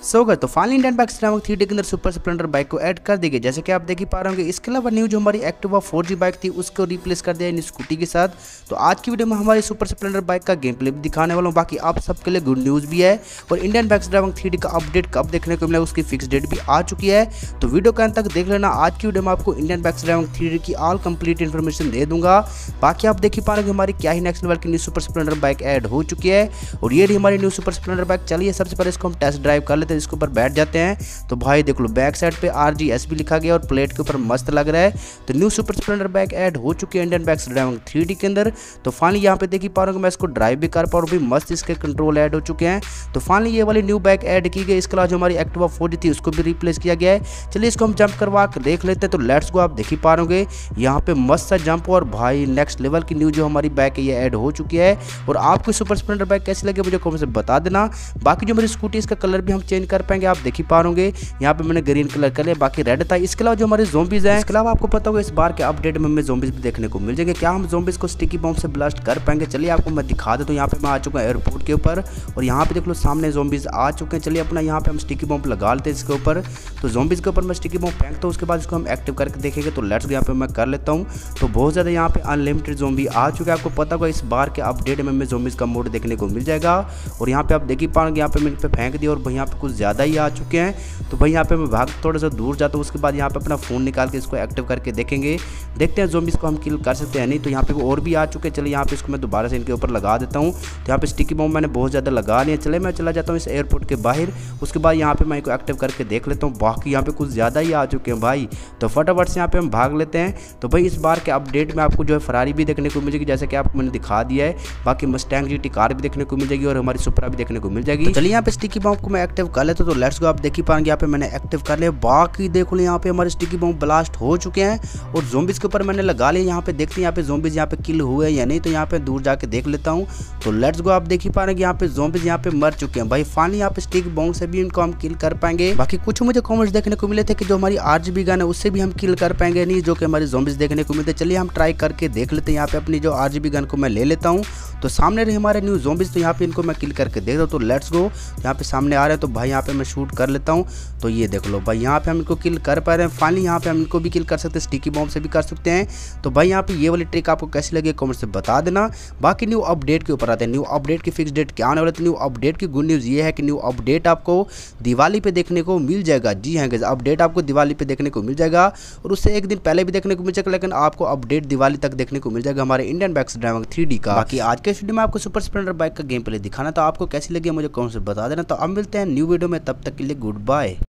तो finally Indian bikes 3D के अंदर सुपर स्प्लेंडर बाइक को ऐड कर दी गई, जैसे कि आप देख ही पा रहे होंगे। इसके अलावा न्यू जो हमारी एक्टिवा 4G बाइक थी उसको रिप्लेस कर दिया इन स्कूटी के साथ। तो आज की वीडियो में हमारी सुपर स्प्लेंडर बाइक का गेम प्ले भी दिखाने वाला हूँ। बाकी आप सबके लिए गुड न्यूज़ भी है और इंडियन बाइक्स 3D का अपडेट कब देखने को मिला उसकी फिक्स डेट भी आ चुकी है। तो वीडियो के अंत तक देख लेना। आज की वीडियो में आपको इंडियन बाइक्स 3D की ऑल कंप्लीट इन्फॉर्मेशन दे दूंगा। बाकी आप देख ही पा रहे हमारी क्या ही नेक्स्ट लेवल की new super Splendor bike add हो चुकी है और ये रही हमारी न्यू सुपर स्प्लेंडर बाइक। चलिए सबसे पहले इसको हम टेस्ट ड्राइव कर लेते हैं, इसके ऊपर बैठ जाते हैं। तो भाई देख लो बैक साइड पे RGS भी लिखा गया और प्लेट के ऊपर मस्त लग रहा है। तो new super Splendor bike add हो चुकी है इंडियन बाइक्स 3D के अंदर। तो फाइनली यहाँ पे देखिए पा रहा हूँ मैं इसको ड्राइव भी कर पा रहा हूँ, भी मस्त इसके कंट्रोल ऐड हो चुके हैं। तो फाइनली ये वाली न्यू बाइक ऐड की गई। इसके अलावा जो हमारी एक्टिवा 4G थी उसको भी रिप्लेस किया गया है। चलिए इसको हम जंप करवा कर देख लेते हैं। तो लेट्स गो। आप देख ही पा रहे यहाँ पे मस्त सा जंप और भाई नेक्स्ट लेवल की न्यू जो हमारी बाइक है ये ऐड हो चुकी है। और आपको सुपर स्प्लेंडर बाइक कैसी लगे मुझे कमेंट से बता देना। बाकी जो मेरी स्कूटी इसका कलर भी हम चेंज कर पाएंगे, आप देख ही पा रहे यहाँ पे मैंने ग्रीन कलर कर लिया, बाकी रेड था। इसके अलावा जो हमारे ज़ॉम्बीज़ हैं, इसके अलावा आपको पता होगा इस बार के अपडेट में हमें ज़ॉम्बीज़ भी देखने को मिल जाएंगे। क्या हम ज़ॉम्बीज़ को स्टिकी बॉम्ब से ब्लास्ट कर पाएंगे? चलिए आपको मैं दिखा देता हूँ। यहाँ पे मैं आ चुका हूँ एयरपोर्ट के ऊपर और यहाँ पे देख लो सामने ज़ॉम्बीज़ आ चुके हैं। चलिए अपना यहाँ पे हम स्टिकी बॉम्ब लगा लेते हैं इसके ऊपर। तो ज़ॉम्बीज़ के ऊपर मैं स्टिकी बॉम्ब फेंकता हूँ, उसके बाद इसको हम एक्टिव करके देखेंगे। तो लेट्स यहाँ पे मैं कर लेता हूँ। तो बहुत ज़्यादा यहाँ पे अनलिमिटेड ज़ॉम्बी आ चुके हैं। आपको पता होगा इस बार के अपडेट में हमें ज़ॉम्बीज़ का मोड देखने को मिल जाएगा। और यहाँ पे आप देख ही पाएंगे यहाँ पे मैंने पे फेंक दिया और भाई यहाँ पे कुछ ज़्यादा ही आ चुके हैं। तो भाई यहाँ पे मैं भाग थोड़ा सा दूर जाता हूँ, उसके बाद यहाँ पे अपना फ़ोन निकाल के इसको एक्टिव करके देखेंगे, देखते हैं ज़ॉम्बीज़ को हम किल कर सकते हैं नहीं। तो यहाँ पे और भी आ चुके हैं। चलिए यहाँ पे इसको मैं दोबारा से इनके ऊपर लगा देता हूँ। तो यहाँ पे स्टिकी बॉम्ब मैंने बहुत ज़्यादा लगा लिया। चले मैं चला जाता हूँ इस एयरपोर्ट के बाहर, उसके बाद यहाँ पे मैं इनको एक्टिव करके देख लेता हूँ। बाकी यहाँ पे कुछ ज़्यादा ही आ चुके हैं भाई। तो फटाफट से यहाँ पे हम भाग लेते हैं। तो भाई इस बार के अपडेट में आपको जो है फरारी भी देखने को मिलेगी, जैसे कि आपको मैंने दिखा दिया है। बाकी मस्टैंग GT कार भी देखने को मिल जाएगी और हमारी सुपरा भी देखने को मिल जाएगी। चलिए यहाँ पे स्टिकी बॉम्ब को मैं एक्टिव कर लेता हूँ। तो लेट्स गो। आप देख ही पाएंगे यहाँ पे मैंने एक्टिव कर लिया। बाकी देखो यहाँ पे हमारे स्टिकी बॉम्ब ब्लास्ट हो चुके हैं और ज़ॉम्बीज़ के ऊपर मैंने लगा लिया। यहाँ पे देखते हैं यहाँ पे ज़ॉम्बीज़ यहाँ पे किल हुए या नहीं। तो यहाँ पे दूर जाके देख लेता हूँ। तो लेट्स गो। आप देख ही पा रहे हैं यहाँ पे ज़ॉम्बीज़ यहाँ पे मर चुके हैं भाई। फाइनली यहाँ पे स्टिक बॉम्ब से भी इनको हम किल कर पाएंगे। बाकी कुछ मुझे कमेंट्स देखने को मिले थे कि जो हमारी RGB गन है उससे भी हम किल कर पाएंगे नहीं, जो कि हमारी ज़ॉम्बीज़ देखने को मिलते। चलिए हम ट्राई करके देख लेते हैं। यहाँ पे अपनी जो RGB गन को मैं ले लेता हूँ। तो सामने रहे हमारे न्यू ज़ॉम्बीज़, तो यहाँ पे इनको मैं किल करके देख रहा हूँ। तो लेट्स गो। यहाँ पे सामने आ रहे हैं तो भाई यहाँ पे मैं शूट कर लेता हूँ। तो ये देख लो भाई यहाँ पे हम इनको किल कर पा रहे हैं। फाइनली यहाँ पे हम इनको भी किल कर सकते हैं, स्टिकी बॉम्ब से भी कर सकते हैं। तो भाई यहाँ पे ये वाली ट्रिक आपको कैसी लगी कमेंट से बता देना। बाकी न्यू अपडेट के ऊपर आते हैं। न्यू अपडेट की फिक्स डेट क्या आने वाला है? तो न्यू अपडेट की गुड न्यूज़ ये है कि न्यू अपडेट आपको दिवाली पे देखने को मिल जाएगा। जी हाँ गाइस, अपडेट आपको दिवाली पे देखने को मिल जाएगा और उससे एक दिन पहले भी देखने को मिल जाएगा, लेकिन आपको अपडेट दिवाली तक देखने को मिल जाएगा हमारे इंडियन बाइक्स 3D का। बाकी आज के वीडियो में आपको सुपर स्प्लेंडर बाइक का गेम प्ले दिखाना, तो आपको कैसी लगी मुझे कमेंट से बता देना। तो अब मिलते हैं न्यू वीडियो में, तब तक के लिए गुड बाय।